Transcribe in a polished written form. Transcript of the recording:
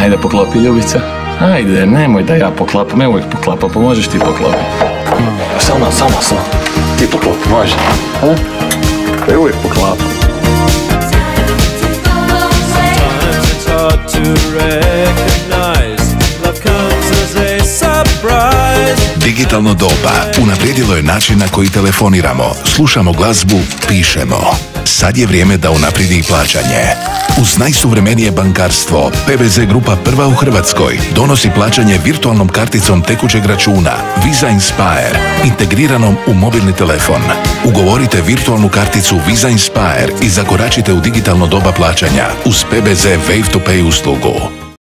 Ajde, poklopi, Ljubica. Ajde, nemoj da ja poklapam, ja uvijek poklapam, pa možeš ti poklopiti. Samo. Ti poklopi, može. Ja uvijek poklapam. Digitalno doba unaprijedilo je način na koji telefoniramo, slušamo glazbu, pišemo. Sad je vrijeme da unaprijedi i plaćanje. Uz najsuvremenije bankarstvo, PBZ Grupa prva u Hrvatskoj donosi plaćanje virtualnom karticom tekućeg računa Visa Inspire, integriranom u mobilni telefon. Ugovorite virtualnu karticu Visa Inspire i zakoračite u digitalno doba plaćanja uz PBZ Wave to Pay uslugu.